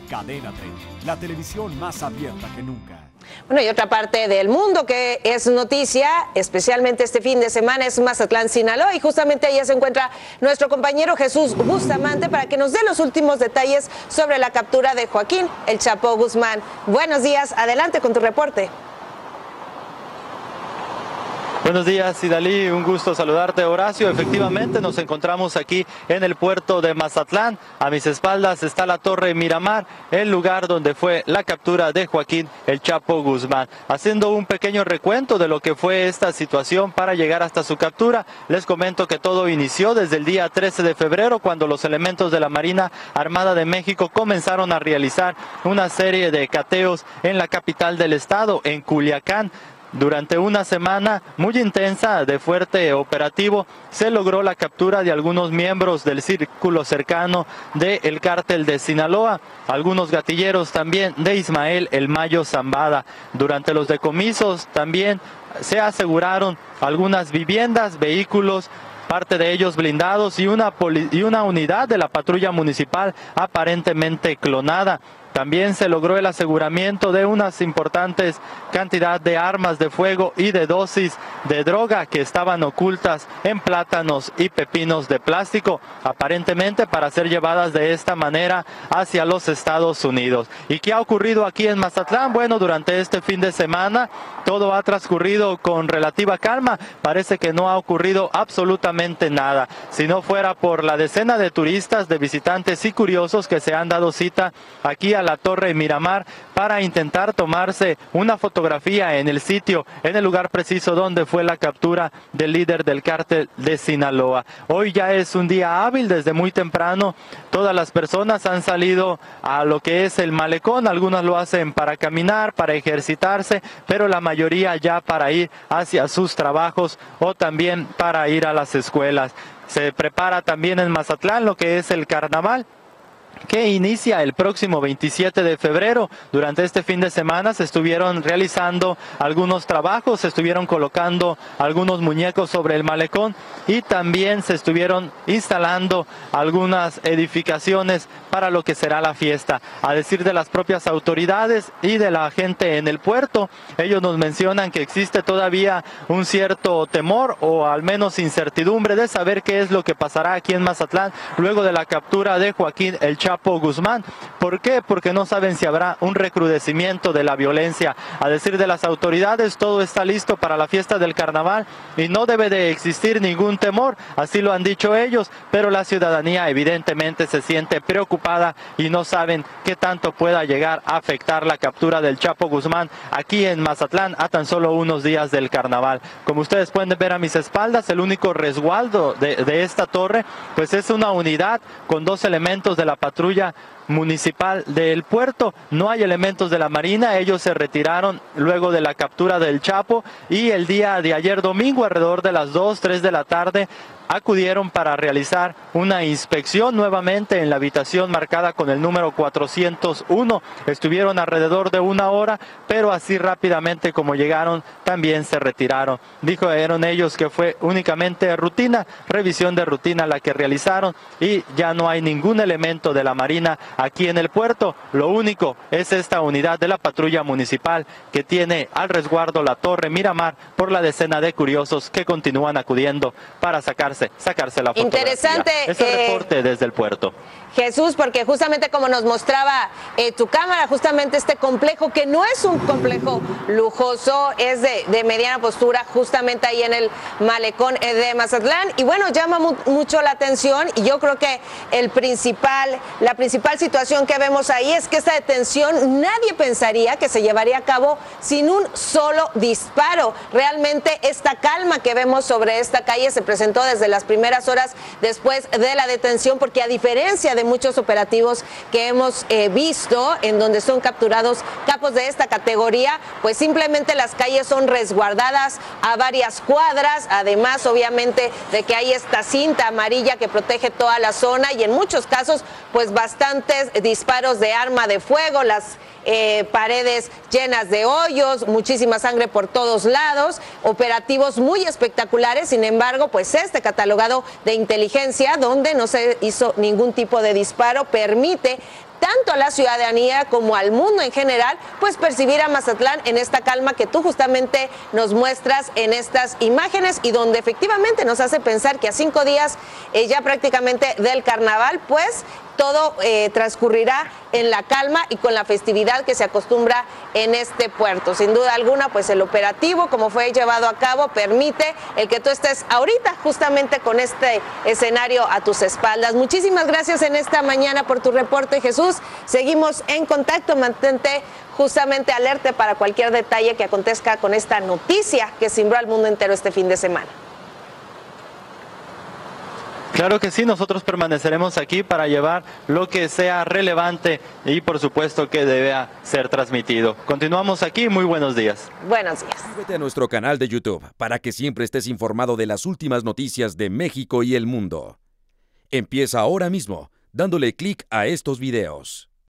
Cadena 30, la televisión más abierta que nunca. Bueno, y otra parte del mundo que es noticia, especialmente este fin de semana, es Mazatlán, Sinaloa, y justamente allá se encuentra nuestro compañero Jesús Bustamante para que nos dé los últimos detalles sobre la captura de Joaquín El Chapo Guzmán. Buenos días, adelante con tu reporte. Buenos días, Idalí, un gusto saludarte, Horacio. Efectivamente, nos encontramos aquí en el puerto de Mazatlán. A mis espaldas está la Torre Miramar, el lugar donde fue la captura de Joaquín El Chapo Guzmán. Haciendo un pequeño recuento de lo que fue esta situación para llegar hasta su captura, les comento que todo inició desde el día 13 de febrero, cuando los elementos de la Marina Armada de México comenzaron a realizar una serie de cateos en la capital del estado, en Culiacán. Durante una semana muy intensa de fuerte operativo, se logró la captura de algunos miembros del círculo cercano del cártel de Sinaloa, algunos gatilleros también de Ismael El Mayo Zambada. Durante los decomisos también se aseguraron algunas viviendas, vehículos, parte de ellos blindados y una unidad de la patrulla municipal aparentemente clonada. También se logró el aseguramiento de unas importantes cantidad de armas de fuego y de dosis de droga que estaban ocultas en plátanos y pepinos de plástico, aparentemente para ser llevadas de esta manera hacia los Estados Unidos. ¿Y qué ha ocurrido aquí en Mazatlán? Bueno, durante este fin de semana todo ha transcurrido con relativa calma. Parece que no ha ocurrido absolutamente nada. Si no fuera por la decena de turistas, de visitantes y curiosos que se han dado cita aquí a la Torre Miramar para intentar tomarse una fotografía en el sitio, en el lugar preciso donde fue la captura del líder del cártel de Sinaloa. Hoy ya es un día hábil, desde muy temprano todas las personas han salido a lo que es el malecón. Algunos lo hacen para caminar, para ejercitarse, pero la mayoría ya para ir hacia sus trabajos o también para ir a las escuelas. Se prepara también en Mazatlán lo que es el carnaval, que inicia el próximo 27 de febrero. Durante este fin de semana se estuvieron realizando algunos trabajos, se estuvieron colocando algunos muñecos sobre el malecón y también se estuvieron instalando algunas edificaciones para lo que será la fiesta. A decir de las propias autoridades y de la gente en el puerto, ellos nos mencionan que existe todavía un cierto temor o al menos incertidumbre de saber qué es lo que pasará aquí en Mazatlán luego de la captura de Joaquín El Chapo Guzmán. ¿Por qué? Porque no saben si habrá un recrudecimiento de la violencia. A decir de las autoridades, todo está listo para la fiesta del carnaval y no debe de existir ningún temor, así lo han dicho ellos, pero la ciudadanía evidentemente se siente preocupada y no saben qué tanto pueda llegar a afectar la captura del Chapo Guzmán aquí en Mazatlán a tan solo unos días del carnaval. Como ustedes pueden ver a mis espaldas, el único resguardo de esta torre pues es una unidad con 2 elementos de la patrulla municipal del puerto. No hay elementos de la Marina, ellos se retiraron luego de la captura del Chapo y el día de ayer domingo alrededor de las 2, 3 de la tarde acudieron para realizar una inspección nuevamente en la habitación marcada con el número 401. Estuvieron alrededor de 1 hora, pero así rápidamente como llegaron también se retiraron. Dijeron ellos que fue únicamente rutina, revisión de rutina la que realizaron y ya no hay ningún elemento de la Marina aquí en el puerto. Lo único es esta unidad de la patrulla municipal que tiene al resguardo la Torre Miramar por la decena de curiosos que continúan acudiendo para sacarse la fotografía. Interesante. Ese reporte desde el puerto. Jesús, porque justamente como nos mostraba tu cámara, justamente este complejo, que no es un complejo lujoso, es de mediana postura, justamente ahí en el malecón de Mazatlán. Y bueno, llama mucho la atención y yo creo que la principal situación que vemos ahí es que esta detención nadie pensaría que se llevaría a cabo sin un solo disparo. Realmente esta calma que vemos sobre esta calle se presentó desde las primeras horas después de la detención, porque a diferencia de muchos operativos que hemos visto en donde son capturados capos de esta categoría, pues simplemente las calles son resguardadas a varias cuadras, además obviamente de que hay esta cinta amarilla que protege toda la zona y en muchos casos pues bastantes disparos de arma de fuego, las paredes llenas de hoyos, muchísima sangre por todos lados, operativos muy espectaculares. Sin embargo, pues este catalogado de inteligencia, donde no se hizo ningún tipo de disparo, permite tanto a la ciudadanía como al mundo en general, pues percibir a Mazatlán en esta calma que tú justamente nos muestras en estas imágenes y donde efectivamente nos hace pensar que a 5 días ya prácticamente del carnaval, pues todo transcurrirá en la calma y con la festividad que se acostumbra en este puerto. Sin duda alguna, pues el operativo, como fue llevado a cabo, permite el que tú estés ahorita justamente con este escenario a tus espaldas. Muchísimas gracias en esta mañana por tu reporte, Jesús. Seguimos en contacto, mantente justamente alerta para cualquier detalle que acontezca con esta noticia que cimbró al mundo entero este fin de semana. Claro que sí, nosotros permaneceremos aquí para llevar lo que sea relevante y por supuesto que deba ser transmitido. Continuamos aquí, muy buenos días. Buenos días. Suscríbete a nuestro canal de YouTube para que siempre estés informado de las últimas noticias de México y el mundo. Empieza ahora mismo dándole clic a estos videos.